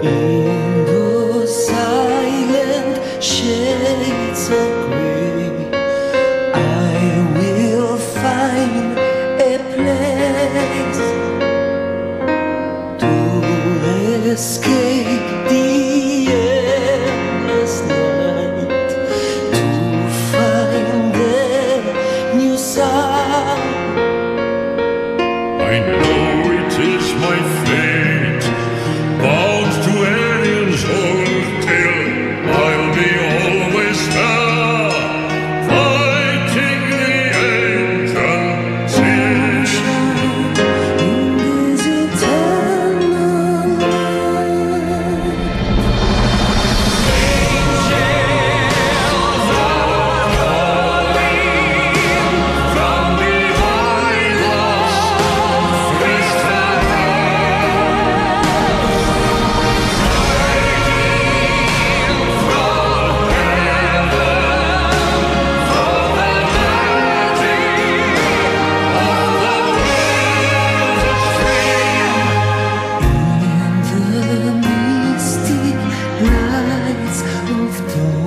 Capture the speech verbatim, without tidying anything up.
In those silent shades of grey, I will find a place to escape the endless night, to find a new sound. I know it is my fate, bound to aliens old tale. I'll be always there, fighting the ancient sin. In this eternal night, Angels are calling from behind us, crystal in the misty lights of dawn.